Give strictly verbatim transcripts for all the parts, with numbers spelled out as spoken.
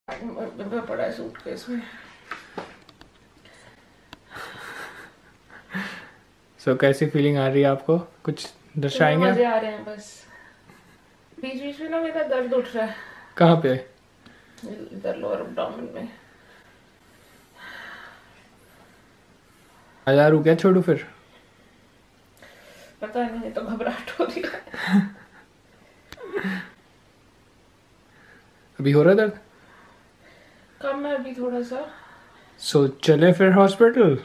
पड़ा है सूटकेस में। सो so, कैसी फीलिंग आ रही है आपको? कुछ दर्शाएंगे? मजे आ रहे हैं बस। बीच बीच में ना मेरा दर्द उठ रहा है। कहाँ पे? इधर लोअर एब्डोमेन में। हजार रुक क्या छोड़ू फिर? पता नहीं, तो घबराहट हो रही है। अभी हो रहा है दर्द? कम है अभी थोड़ा सा। सो so, चले फिर hospital.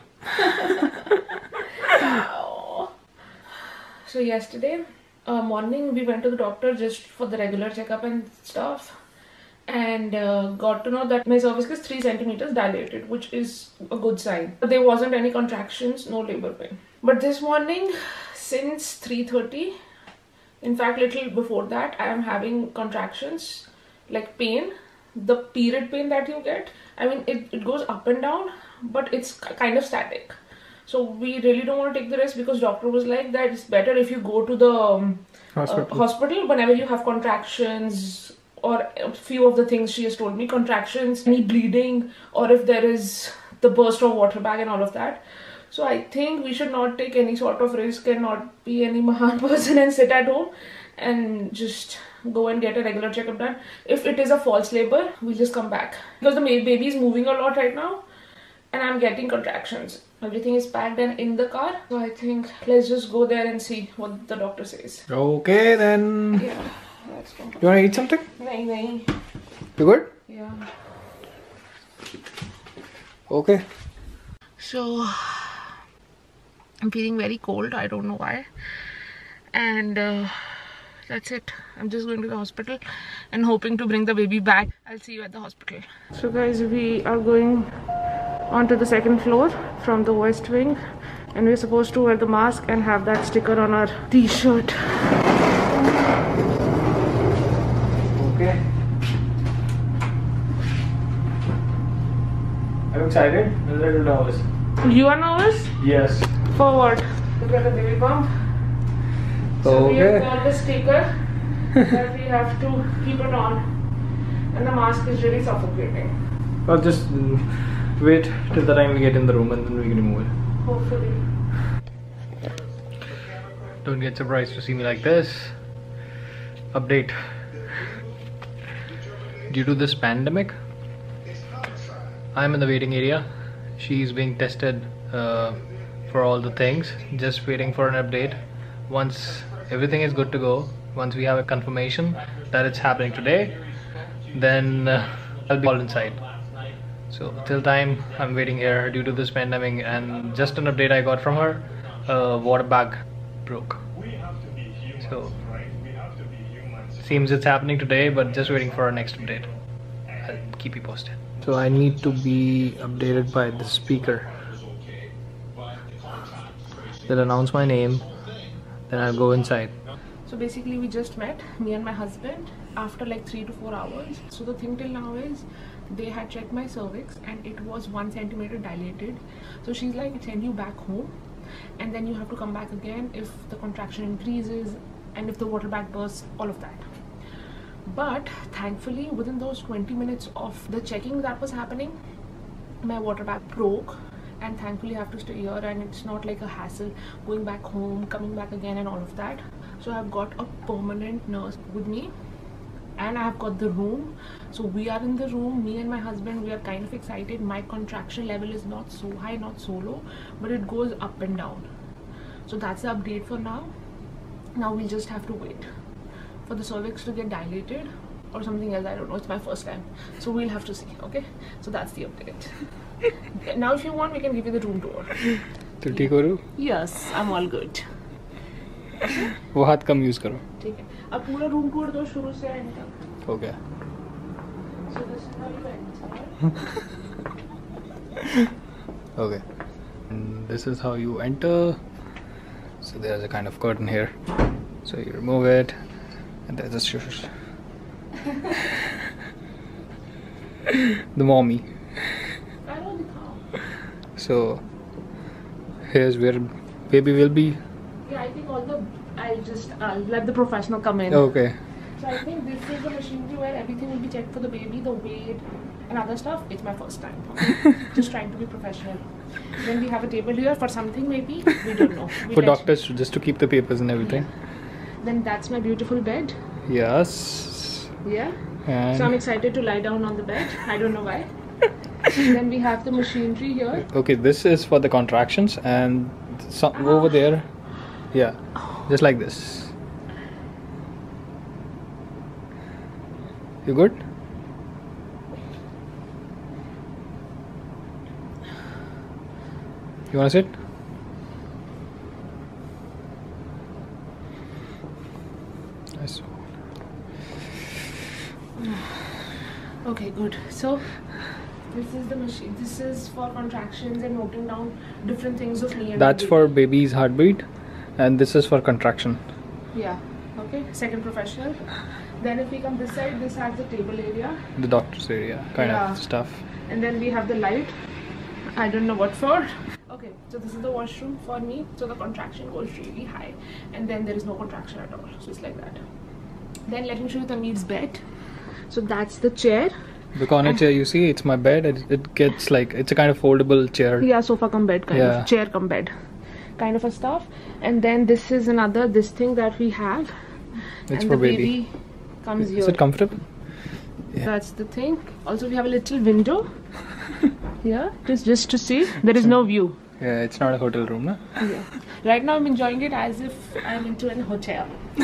So yesterday uh, morning we went to the doctor just for the regular checkup and stuff, and uh, got to know that my cervix is three centimeters dilated, which is a good sign. But there wasn't any contractions, no labor pain. But this morning, since three thirty, in fact little before that, I am having contractions, like pain, the period pain that you get. I mean, it, it goes up and down, but it's kind of static. So we really don't want to take the risk, because doctor was like that it's better if you go to the um, hospital. Uh, hospital whenever you have contractions, or a few of the things she has told me, contractions, any bleeding, or if there is the burst of water bag and all of that. So I think we should not take any sort of risk and not be any mahan person and sit at home and just go and get a regular checkup done. If it is a false labor, we'll just come back, because the baby is moving a lot right now and I'm getting contractions. Everything is packed and in the car, so I think let's just go there and see what the doctor says. Okay then. Yeah, let's go. You wanna eat something? Nahi, nahi. You good? Yeah. Okay. So I'm feeling very cold. I don't know why. And uh, that's it. I'm just going to the hospital and hoping to bring the baby back. I'll see you at the hospital. So guys, we are going onto the second floor from the west wing, and we're supposed to wear the mask and have that sticker on our t-shirt. Okay. I'm excited. I'm a little nervous. You are nervous? Yes. For what? Look at the baby bump. So okay. We have got the sticker that we have to keep it on, and the mask is really suffocating. I'll just wait till the time we get in the room and then we can remove it. Hopefully. Don't get surprised to see me like this. Update. Due to this pandemic, I'm in the waiting area. She's being tested uh, for all the things. Just waiting for an update. Once everything is good to go, once we have a confirmation that it's happening today, then uh, I'll be all inside. So till time I'm waiting here due to this pandemic, and just an update I got from her, uh, water bag broke. So seems it's happening today, but just waiting for our next update. I'll keep you posted. So I need to be updated by the speaker. They'll announce my name, then I'll go inside. So basically we just met, me and my husband, after like three to four hours. So the thing till now is, they had checked my cervix and it was one centimeter dilated. So she's like, send you back home and then you have to come back again if the contraction increases and if the water bag bursts, all of that. But thankfully within those twenty minutes of the checking that was happening, my water bag broke, and thankfully I have to stay here and it's not like a hassle going back home, coming back again and all of that. So I've got a permanent nurse with me, and I have got the room. So we are in the room, me and my husband, we are kind of excited. My contraction level is not so high, not so low, but it goes up and down. So that's the update for now. Now we'll just have to wait for the cervix to get dilated or something else. I don't know, it's my first time, so we'll have to see. Okay, so that's the update. Now if you want, we can give you the room tour. तो ठीक हो रही? Yes, I'm all good. वो हाथ कम use करो. ठीक है, अब पूरा रूम टूर दो शुरू से एंड तक. हो गया. So this is how you enter. Okay. And this is how you enter. So there's a kind of curtain here. So you remove it, and there's a shush. The mommy. I don't know. So here's where baby will be. Yeah, I think all the I'll just I'll let the professional come in. Okay. So I think this is the machinery where everything will be checked for the baby, the weight and other stuff. It's my first time. Okay? Just trying to be professional. Then we have a table here for something maybe. We don't know. We For doctors, just to keep the papers and everything. Yeah. Then that's my beautiful bed. Yes. Yeah. And So I'm excited to lie down on the bed. I don't know why. Then we have the machinery here. okay, this is for the contractions, and some, Ah. over there, yeah, just like this. You good? You wanna sit? Nice. Okay, good. So this is the machine. This is for contractions and noting down different things of me and That's my for baby. baby's heartbeat, and this is for contraction. Yeah. Okay. Second professional. Then if we come this side, this has the table area. The doctor's area kind Yeah. of stuff. And then we have the light. I don't know what for. Okay, so this is the washroom for me. So the contraction goes really high, and then there is no contraction at all. So it's like that. Then let me show you Tanveer's bed. So that's the chair. The corner chair, you see, it's my bed. It, it gets like, it's a kind of foldable chair. Yeah, sofa come bed kind Yeah. of, chair come bed kind of a stuff. And then this is another this thing that we have. It's and for the baby. baby comes here. Is it comfortable? Yeah. That's the thing. Also we have a little window here, just just to see. There is no view. Yeah, it's not a hotel room, no? Yeah. Right now I'm enjoying it as if I'm into a hotel.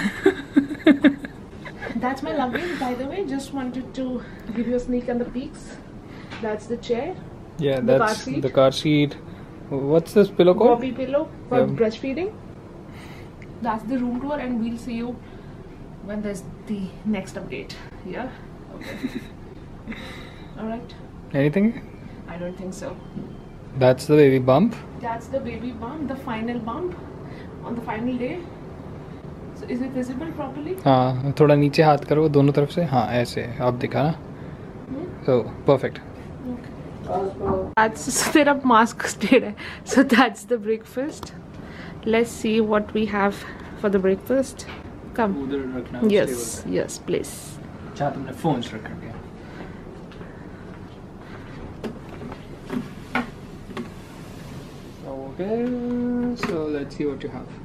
That's my luggage, by the way. Just wanted to give you a sneak and the peeks. That's the chair. Yeah, The car that's seat. the car seat. What's this pillow called? Bobby pillow for Yeah. breastfeeding. That's the room tour, and we'll see you when there's the next update. Yeah? Okay. Alright. Anything? I don't think so. That's the baby bump. That's the baby bump, the final bump on the final day. So is it visible properly? हाँ, थोड़ा नीचे हाथ करो दोनों तरफ से. हाँ, ऐसे. अब दिखा ना? So, perfect. That's तेरा mask stayed है. So that's the breakfast. Let's see what we have for the breakfast. Come. उधर रखना. Yes, yes, please. अच्छा, तुमने phones रख रखे हैं. Okay, so let's see what you have.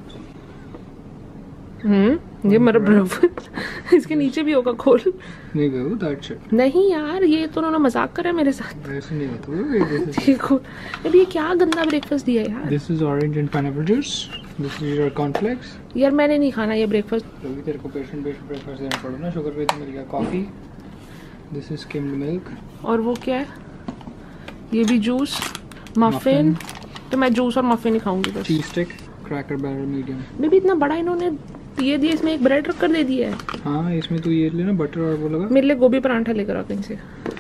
हम्म ये मेरा ब्रेकफास्ट इसके नीचे भी होगा खोल. नहीं गयो, that shit. नहीं यार, ये तो उन्होंने मजाक करा मेरे साथ. ऐसे नहीं होता है. देखो अरे ये क्या गंदा ब्रेकफास्ट दिया है यार. This is orange and pineapple juice. This is your cornflakes. यार मैंने नहीं खाना ये ब्रेकफास्ट. अभी तेरे को पेशेंट बेस्ड ब्रेकफास्ट देना पड़ेगा ना. शुगर पे तो मिल गया coffee. This is skimmed milk. और वो क्या है? ये भी जूस, मफिन. तो मैं जूस और मफिन ही खाऊंगी बस. Cheese stick, cracker batter medium. मे भी इतना बड़ा इन्होंने ये दिया, इसमें एक ब्रेड रख कर दे दिया है. हाँ, इसमें तो ये लेना बटर और वो लगा. मेरे लिए गोभी परांठा लेकर आओ कहीं से.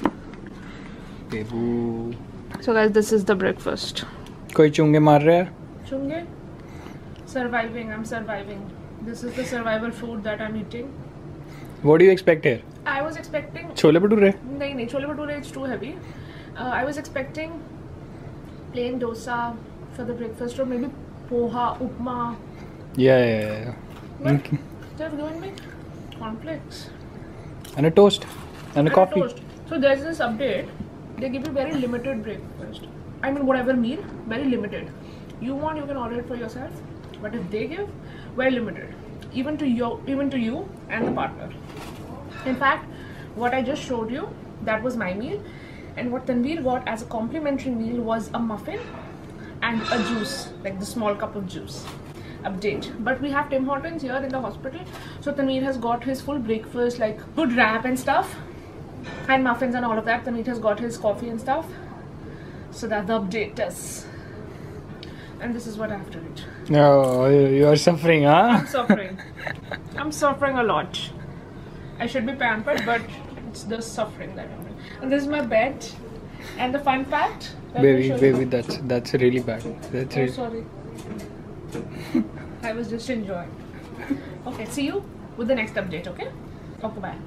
बेबू. So guys, this is the breakfast. कोई चुंगे मार रहा है? Chunge? Surviving, I'm surviving. This is the survival food that I'm eating. What do you expect here? I was expecting. Chole bhature? नहीं नहीं chole bhature it's too heavy. Uh, I was expecting plain dosa for the breakfast or maybe poha, upma. Yeah, yeah, yeah. But they've given me cornflakes. And a toast. And a And coffee. toast. So there's this update. They give you very limited breakfast. I mean whatever meal, very limited. You want, you can order it for yourself. But if they give, very limited. Even to you, even to you and the partner. In fact, what I just showed you, that was my meal. And what Tanveer got as a complimentary meal was a muffin and a juice, like the small cup of juice. Update. But we have Tim Hortons here in the hospital. So Tanveer has got his full breakfast, like good wrap and stuff. And muffins and all of that. Tanveer has got his coffee and stuff. So that's the update is. And this is what I have to eat. Oh, you are suffering, huh? I'm suffering. I'm suffering a lot. I should be pampered, but it's the suffering that I'm in. And this is my bed. And the fun fact. let me Baby, show you. baby, that's that's really bad. That's Oh, really... sorry. I was just enjoying. Okay, see you with the next update, okay? Okay, bye.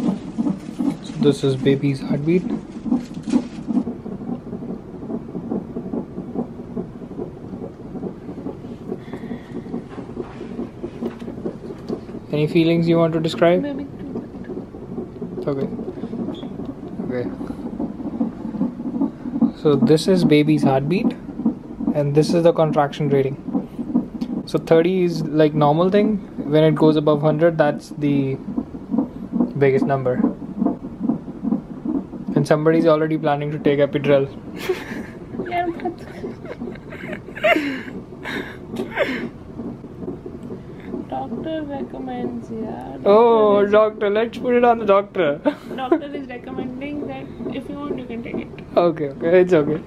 So this is baby's heartbeat. Any feelings you want to describe? Maybe. Okay. Okay. So this is baby's heartbeat, and this is the contraction rating. So thirty is like normal thing. When it goes above one hundred, that's the biggest number. And somebody's already planning to take epidural. Yeah, but doctor recommends, yeah. Doctor Oh, is, doctor, let's put it on the doctor. doctor is recommending that if you want, you can take it. Okay, okay, it's okay.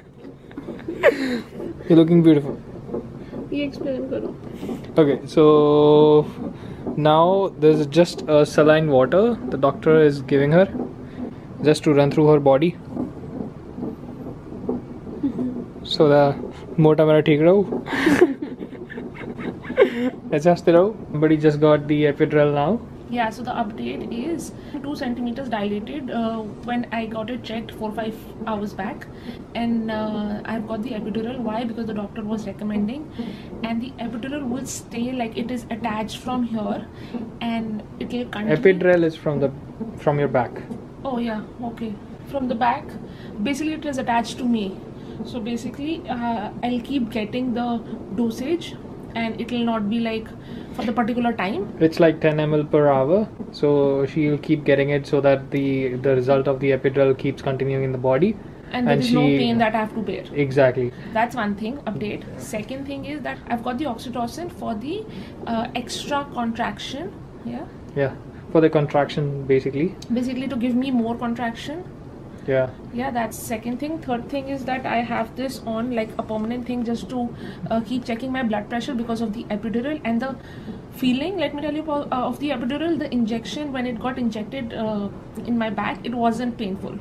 You're looking beautiful. Ye explain karo. Okay, so now there's just a saline water the doctor is giving her just to run through her body. So the mota mera theek raho. Adjust raho. Somebody just got the epidural now. Yeah, so the update is two centimeters dilated uh, when I got it checked four five hours back, and uh, I've got the epidural. Why? Because the doctor was recommending, and the epidural will stay like it is attached from here, and it will continue. Epidural is from the from your back. Oh yeah, okay. From the back, basically it is attached to me. So basically, uh, I'll keep getting the dosage, and it will not be like for the particular time. It's like ten milliliters per hour, so she'll keep getting it so that the the result of the epidural keeps continuing in the body. And there And is no she- pain that I have to bear. Exactly. That's one thing, update. Second thing is that I've got the oxytocin for the uh, extra contraction. Yeah. Yeah. For the contraction, basically. Basically to give me more contraction. Yeah. Yeah, that's second thing. Third thing is that I have this on like a permanent thing just to uh, keep checking my blood pressure because of the epidural and the feeling. Let me tell you uh, of the epidural, the injection when it got injected uh, in my back, it wasn't painful.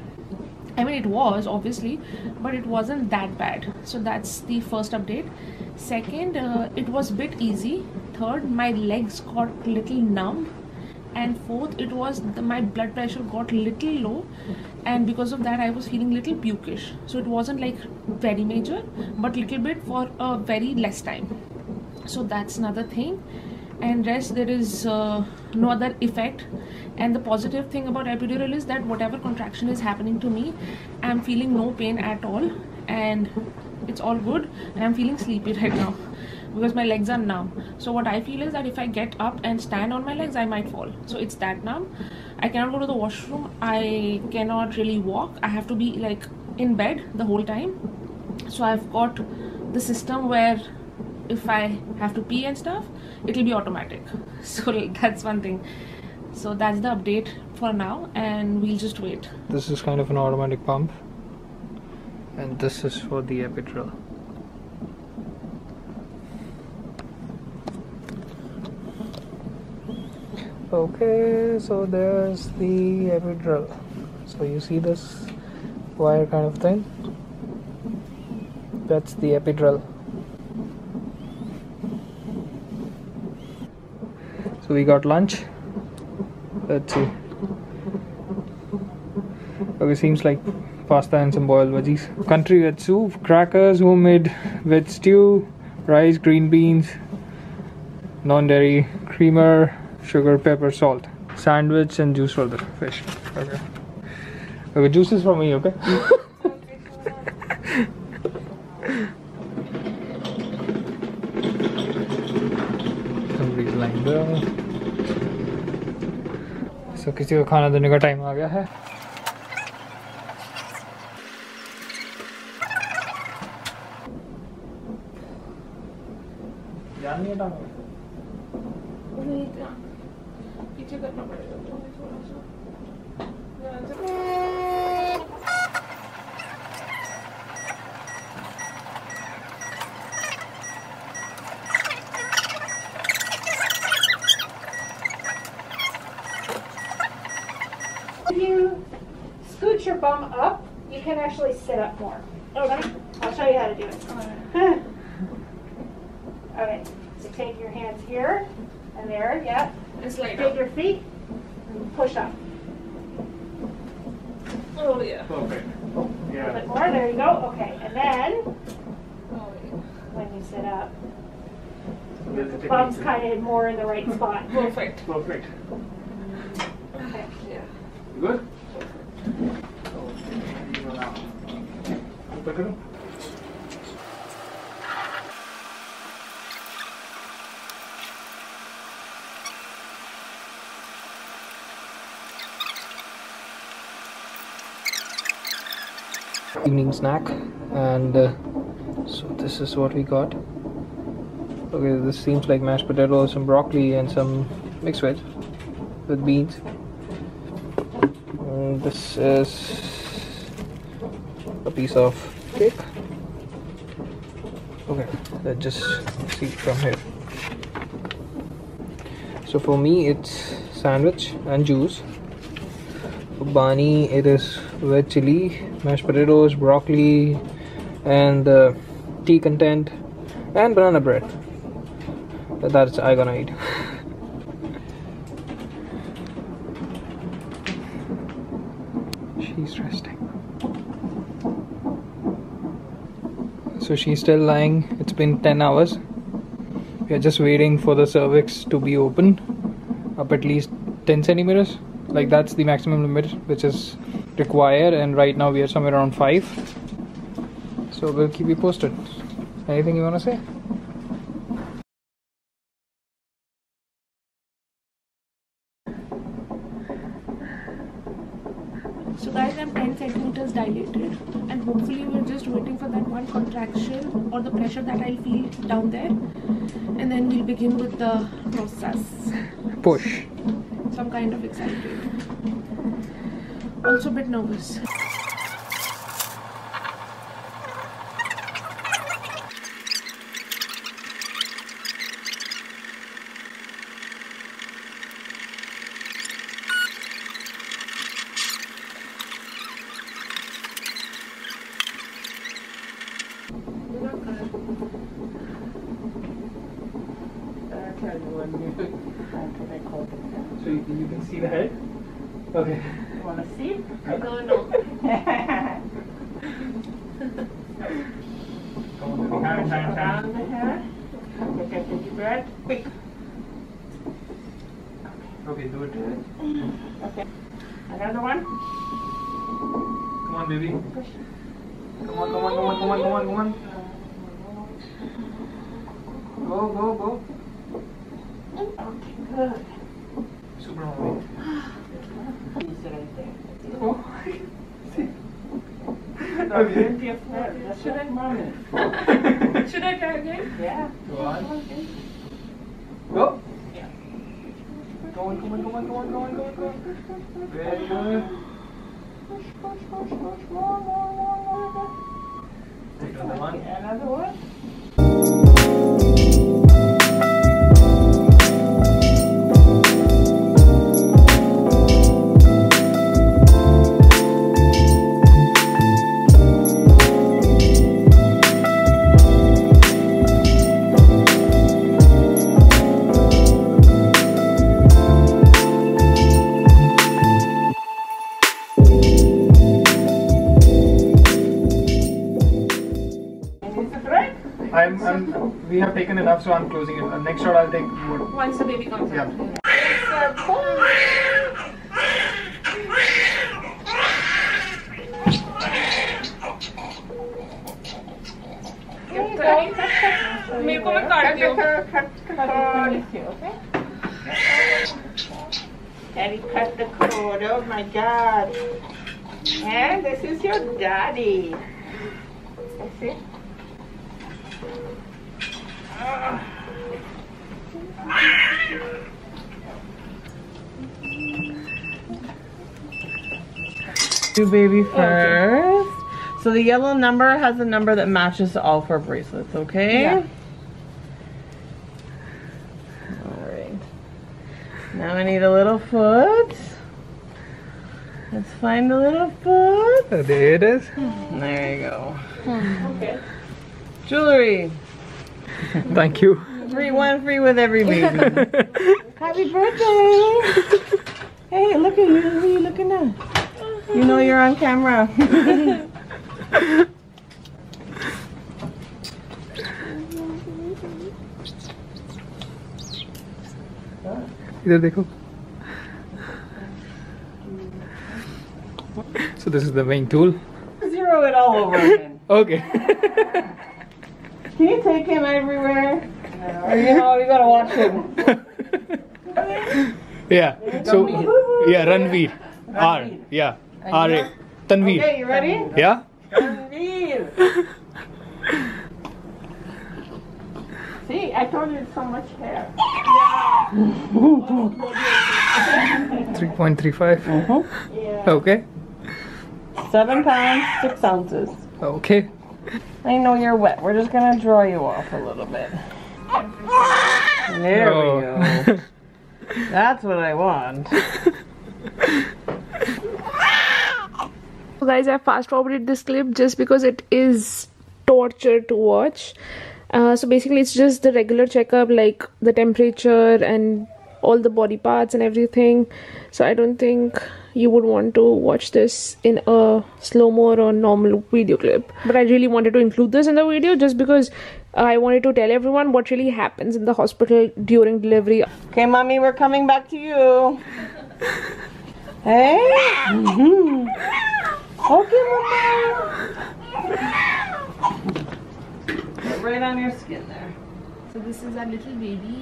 I mean, it was obviously, but it wasn't that bad. So that's the first update. Second, uh, it was a bit easy. Third, my legs got little numb. And fourth, it was the, my blood pressure got little low, and because of that I was feeling little pukish. So it wasn't like very major, but little bit for a very less time. So that's another thing. And rest, there is uh, no other effect. And the positive thing about epidural is that whatever contraction is happening to me, I'm feeling no pain at all, and it's all good. And I'm feeling sleepy right now because my legs are numb. So what I feel is that if I get up and stand on my legs, I might fall. So it's that numb. I cannot go to the washroom. I cannot really walk. I have to be like in bed the whole time. So I've got the system where if I have to pee and stuff, it'll be automatic. So that's one thing. So that's the update for now, and we'll just wait. This is kind of an automatic pump, and this is for the epidural. Okay, so there's the epidural. So you see this wire kind of thing? That's the epidural. So we got lunch. Let's see. Okay, seems like pasta and some boiled veggies. Country veg soup, crackers, homemade veg stew, rice, green beans, non-dairy, creamer, sugar, pepper, salt, sandwich, and juice for the fish. Okay. Okay, juice is for me, okay? Somebody's lying there. So किसी को खाना देने का time आ गया है. ध्यान नहीं हटाना. पीछे करना पड़ेगा थोड़ा सा. If you scoot your bum up, you can actually sit up more. Okay? I'll show you how to do it. Okay, so take your hands here and there, yeah. It's like Take your feet and push up. oh yeah. Perfect. A little bit more, there you go. Okay, and then Oh yeah. when you sit up, This bum's kind of more in the right spot. Perfect. Perfect. Okay. Yeah. Good? Open it. Evening snack, and uh, so this is what we got. Okay, this seems like mashed potatoes, some broccoli, and some mixed veg with beans. And this is a piece of cake. Okay, let's just see from here. So for me, it's sandwich and juice. For Bani, it is veg chili, mashed potatoes, broccoli, and uh, tea content, and banana bread. That's I gonna eat. She's resting. So she's still lying. It's been ten hours. We are just waiting for the cervix to be open up at least ten centimeters. Like that's the maximum limit which is required, and right now we are somewhere around five. So we'll keep you posted. Anything you wanna say? So guys, I'm ten centimeters dilated, and hopefully we're just waiting for that one contraction or the pressure that I'll feel down there, and then we'll begin with the process. Push. So I'm kind of excited. Also a bit nervous. So you can, you can see the head? Okay. You want to see? No, no. Hand, hand, hand. Around the head. Okay, take a deep breath. Quick. Okay, do it. Okay. Another one. Come on, baby. Come on, come on, come on, come on, come on, come on. Go, go, go. Okay, good. Super mommy. You sit right there. Oh. Okay. Plenty of hair. That's Should I- right, mommy. Should I try again? Yeah. Go on. Go. Go on, come on, come on, come on, come on, come on, come on. Very good. Push, push, push, push. More, more, more, more, more. Take another one. Okay, another one. I'm, I'm, we have taken enough, so I'm closing it. Uh, next shot, I'll take wood. Once the baby comes out. Yeah. मेरे को मैं काट दियो. Daddy cut the cord. Oh my God. And this is your daddy. That's it. Do baby first. So the yellow number has a number that matches all four bracelets, okay? Yeah. Alright. Now I need a little foot. Let's find the little foot. Uh, there it is. There you go. Okay. Jewelry. Thank you. Free one free with every baby. Happy birthday! Hey, look at you. Who are you looking at? You know you're on camera. इधर देखो. So this is the weighing tool. Zero it all over again. Okay. Can you take him everywhere? Or you know, you gotta watch him. Yeah. So yeah, Ranveer. R. Ranveer. Yeah. And R. you're- Tanveer. Okay, you ready? Yeah. Ranveer. See, I told you so much hair. three point three five. Yeah. Okay. Seven pounds, six ounces. Okay. I know you're wet. We're just gonna dry you off a little bit. There Oh. we go. That's what I want. So guys, I fast forwarded this clip just because it is torture to watch. Uh, so basically it's just the regular checkup, like the temperature and all the body parts and everything. So I don't think you would want to watch this in a slow-mo or normal video clip. But I really wanted to include this in the video just because I wanted to tell everyone what really happens in the hospital during delivery. Okay, mommy, we're coming back to you. Hey? Mm-hmm. Okay, mama. Get right on your skin there. So this is our little baby.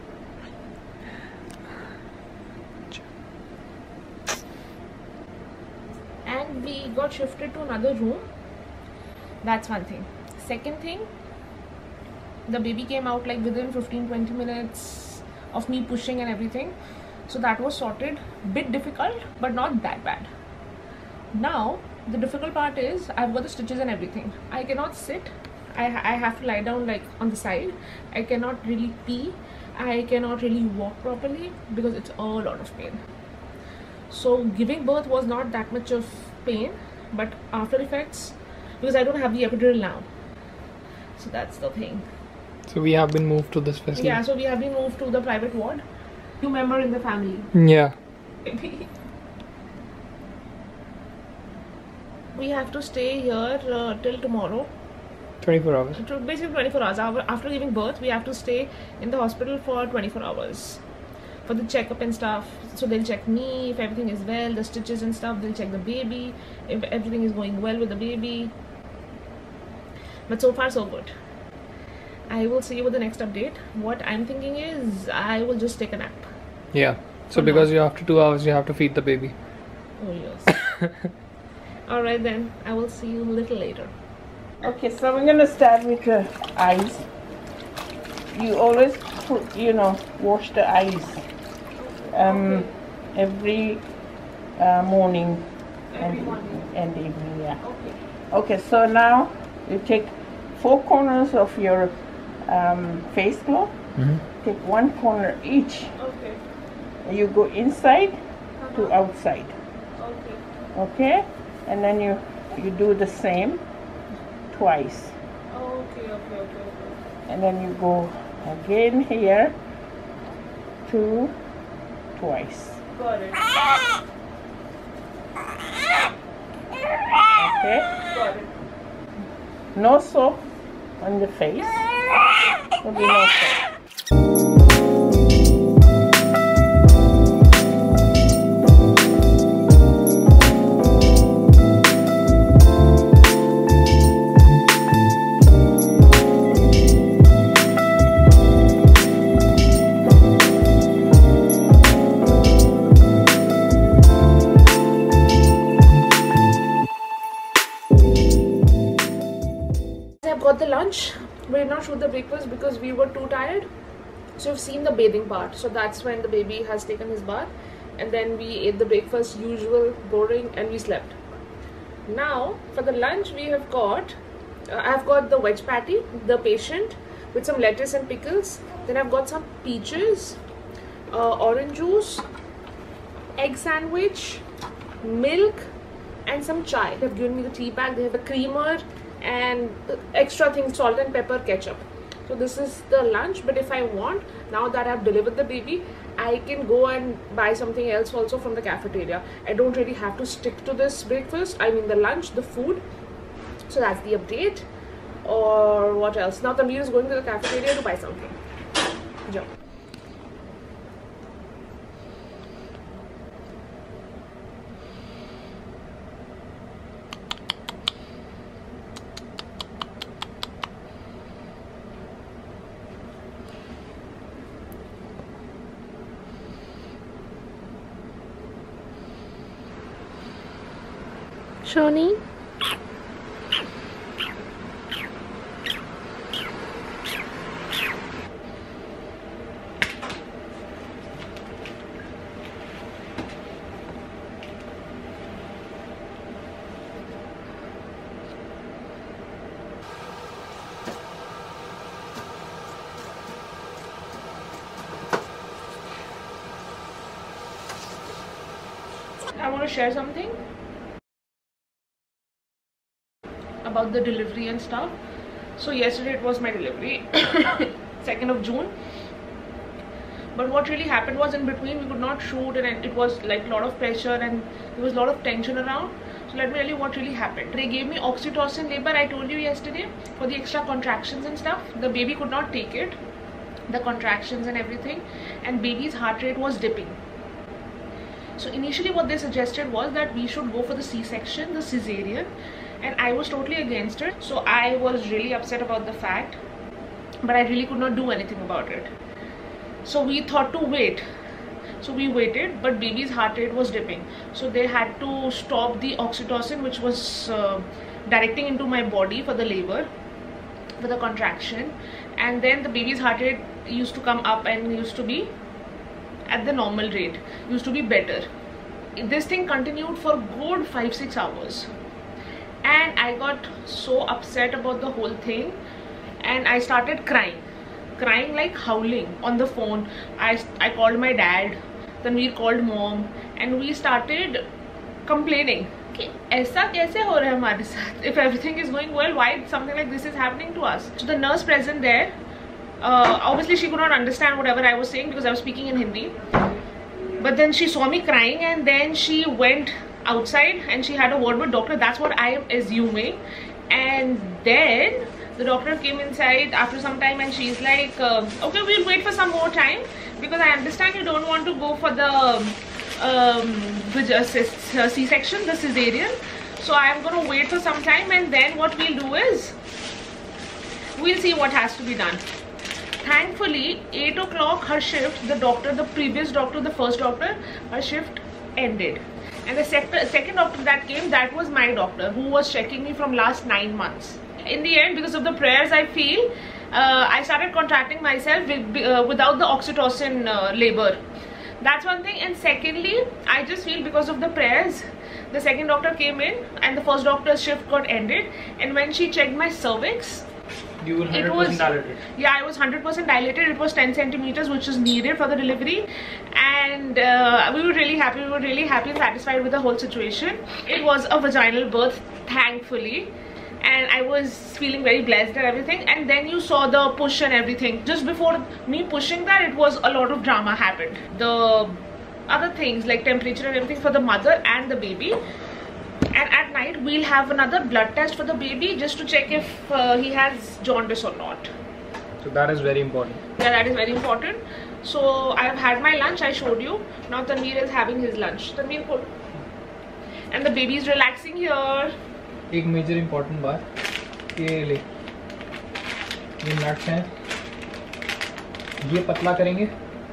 And we got shifted to another room. That's one thing. Second thing, the baby came out like within fifteen to twenty minutes of me pushing and everything. So that was sorted. Bit difficult, but not that bad. Now, the difficult part is I've got the stitches and everything. I cannot sit. I, ha I have to lie down like on the side. I cannot really pee. I cannot really walk properly because it's a lot of pain. So giving birth was not that much of pain, but after effects, because I don't have the epidural now. So that's the thing. So we have been moved to this facility. Yeah, so we have been moved to the private ward. New member in the family. Yeah. We have to stay here uh, till tomorrow. twenty-four hours. To basically twenty-four hours. After giving birth, we have to stay in the hospital for twenty-four hours for the checkup and stuff. So they'll check me if everything is well, the stitches and stuff. They'll check the baby if everything is going well with the baby. But so far so good. I will see you with the next update. What I'm thinking is I will just take a nap. Yeah. So For because now. you after two hours you have to feed the baby. Oh yes. Alright then, I will see you a little later. Okay, so we're gonna start with the eyes. You always put, you know, wash the eyes um, every uh, morning Every and, morning. and evening. Yeah. Okay. Okay, so now you take four corners of your um, face glove. Mm-hmm. Take one corner each. Okay. You go inside to Uh-huh. outside. Okay. Okay, and then you you do the same twice. Okay, okay, okay, okay. And then you go again here, two, twice. Got it. Okay? Got it. No soap on the face. There'll be no soap. I've got the lunch. We did not shoot the breakfast because we were too tired. So you've seen the bathing part. So that's when the baby has taken his bath. And then we ate the breakfast, usual, boring, and we slept. Now, for the lunch, we have got, uh, I've got the veg patty, the patient, with some lettuce and pickles. Then I've got some peaches, uh, orange juice, egg sandwich, milk, and some chai. They've given me the tea bag. They have a creamer and extra things, salt and pepper, ketchup. So this is the lunch. But if I want, now that I've delivered the baby, I can go and buy something else also from the cafeteria. I don't really have to stick to this breakfast, I mean the lunch, the food. So that's the update. Or what else? Now Tanveer is going to the cafeteria to buy something. Jump. Shoni. I want to share something about the delivery and stuff. So yesterday it was my delivery, second of June. But what really happened was, in between we could not shoot, and it was like a lot of pressure and there was a lot of tension around. So let me tell you what really happened. They gave me oxytocin labor, I told you yesterday, for the extra contractions and stuff. The baby could not take it, the contractions and everything, and baby's heart rate was dipping. So initially what they suggested was that we should go for the C-section, the cesarean, and I was totally against it. So I was really upset about the fact, but I really could not do anything about it. So we thought to wait. So we waited, but baby's heart rate was dipping. So they had to stop the oxytocin, which was uh, directing into my body for the labor, for the contraction, and then the baby's heart rate used to come up and used to be at the normal rate, used to be better. This thing continued for good five six hours, and I got so upset about the whole thing, and I started crying crying like howling on the phone. I, I called my dad, then we called mom, and we started complaining कि ऐसा कैसे हो रहा है हमारे साथ? If everything is going well, why something like this is happening to us? So the nurse present there, Uh, obviously she could not understand whatever I was saying because I was speaking in Hindi, but then she saw me crying, and then she went outside and she had a word with doctor. That's what I am assuming. And then the doctor came inside after some time, and she's like, uh, okay, we'll wait for some more time because I understand you don't want to go for the um, C-section, the cesarean. So I'm going to wait for some time, and then what we'll do is we'll see what has to be done. Thankfully, eight o'clock her shift, the doctor, the previous doctor, the first doctor, her shift ended. And the second, second doctor that came, that was my doctor, who was checking me from last nine months. In the end, because of the prayers, I feel, uh, I started contracting myself with, uh, without the oxytocin uh, labor. That's one thing. And secondly, I just feel because of the prayers, the second doctor came in and the first doctor's shift got ended. And when she checked my cervix, you were one hundred percent dilated. Yeah, I was one hundred percent dilated. It was ten centimeters, which is needed for the delivery. And uh, we were really happy. We were really happy and satisfied with the whole situation. It was a vaginal birth, thankfully. And I was feeling very blessed and everything. And then you saw the push and everything. Just before me pushing that, it was a lot of drama happened. The other things like temperature and everything for the mother and the baby. And at night we'll have another blood test for the baby just to check if uh, he has jaundice or not. So that is very important. Yeah, that is very important. So I have had my lunch, I showed you. Now Tanveer is having his lunch. Tanveer, put. And the baby is relaxing here. एक major important बात, ये ले, ये nuts हैं, ये पतला करेंगे.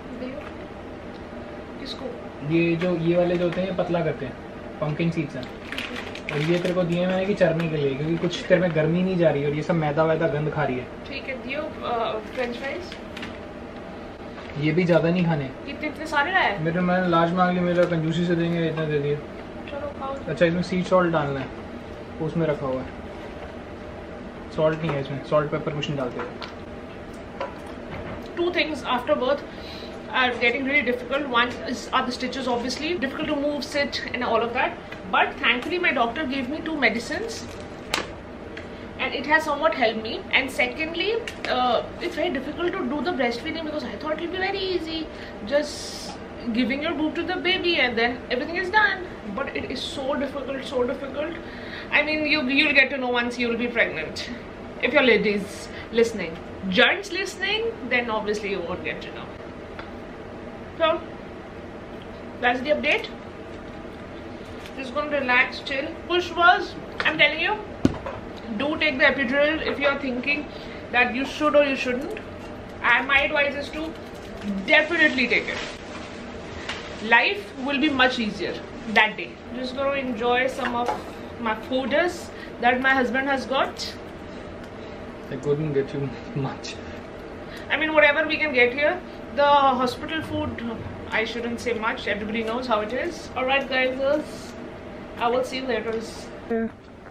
किसको? ये जो ये वाले जो होते हैं ये पतला करते हैं, पंकिन सीड्स हैं. और ये तेरे को दिए मैंने कि चरने के लिए, क्योंकि कुछ तेरे में गर्मी नहीं जा रही है और ये सब मैदा वैदा गंद खा रही है. ठीक है, दियो फ्रेंच फ्राइज. ये भी ज़्यादा नहीं खाने. कितने इतने सारे लाए? मेरे मैंने लार्ज मांग लिया, मेरा कंजूसी से देंगे, इतना दे दिया. चलो खाओ. अच्छा, इसमें सी सॉल्ट डालना है, उसमें रखा हुआ है. सॉल्ट नहीं है इसमें, सॉल्ट पेपर कुछ नहीं डालते हैं. Two things after birth are getting really difficult. One is are the stitches, obviously difficult to move, sit and all of that, but thankfully my doctor gave me two medicines and it has somewhat helped me. And secondly, uh, it's very difficult to do the breastfeeding because I thought it would be very easy, just giving your boob to the baby and then everything is done. But it is so difficult, so difficult. I mean, you, you'll get to know once you'll be pregnant. If you're ladies listening, gents listening, then obviously you won't get to know. So, that's the update. Just gonna relax, chill. Push was, I'm telling you, do take the epidural if you're thinking that you should or you shouldn't. And my advice is to definitely take it. Life will be much easier that day. Just gonna enjoy some of my fooders that my husband has got. I couldn't get you much. I mean, whatever we can get here. The hospital food, I shouldn't say much. Everybody knows how it is. Alright guys, I will see you later. Hmm?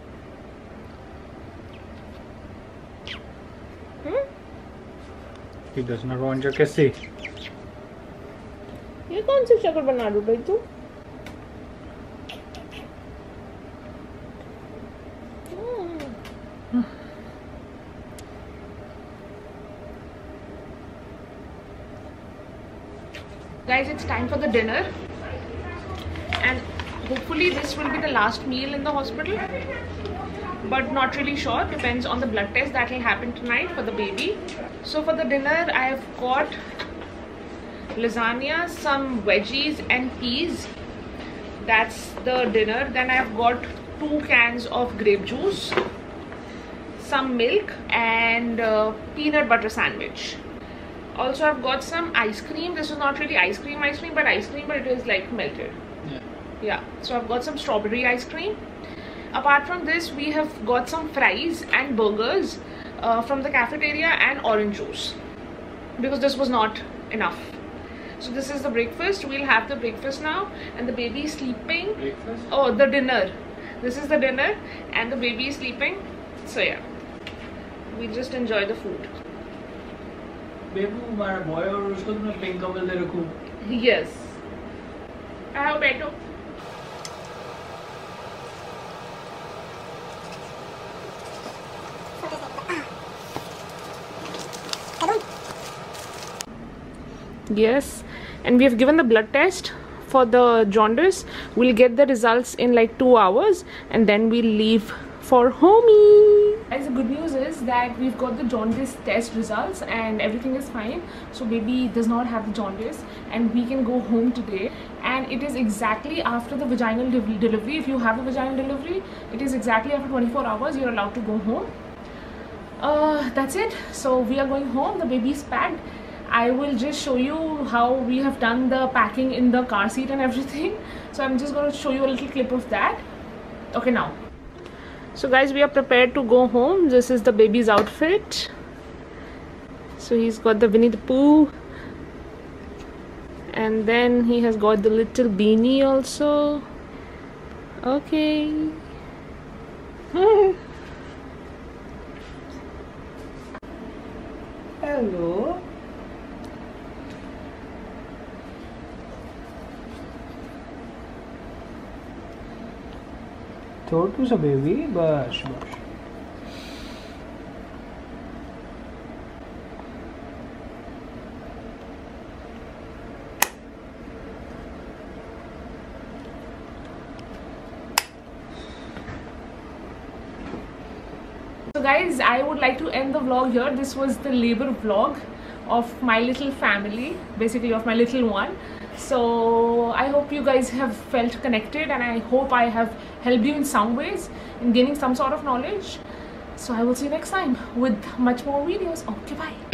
He does not want your kissy. ये कौन सी शक्ल बना रही तू? Guys, it's time for the dinner, and hopefully this will be the last meal in the hospital, but not really sure. Depends on the blood test that will happen tonight for the baby. So for the dinner, I have got lasagna, some veggies and peas. That's the dinner. Then I have got two cans of grape juice, some milk, and uh, peanut butter sandwich. Also, I've got some ice cream. This is not really ice cream ice cream but ice cream, but it is like melted. Yeah, yeah. So I've got some strawberry ice cream. Apart from this, we have got some fries and burgers uh, from the cafeteria and orange juice, because this was not enough. So this is the breakfast. We'll have the breakfast now, and the baby is sleeping. Breakfast? Oh, the dinner. This is the dinner, and the baby is sleeping. So yeah, we'll just enjoy the food. बेबू हमारा boy और उसको तुमने pink couple दे रखूं. Yes. आओ बैठो. Yes, and we have given the blood test for the jaundice. We'll get the results in like two hours, and then we'll leave for homie. Guys, the good news is that we've got the jaundice test results and everything is fine. So baby does not have the jaundice, and we can go home today. And it is exactly after the vaginal de delivery. If you have a vaginal delivery, it is exactly after twenty-four hours you're allowed to go home. Uh, that's it. So we are going home. The baby is packed. I will just show you how we have done the packing in the car seat and everything. So I'm just going to show you a little clip of that. Okay, now. So guys, we are prepared to go home. This is the baby's outfit. So he's got the Winnie the Pooh, and then he has got the little beanie also. Okay. Hello. छोटू सा baby, बस बस. So guys, I would like to end the vlog here. This was the labor vlog of my little family, basically of my little one. So I hope you guys have felt connected, and I hope I have helped you in some ways in gaining some sort of knowledge. So I will see you next time with much more videos. Okay, bye.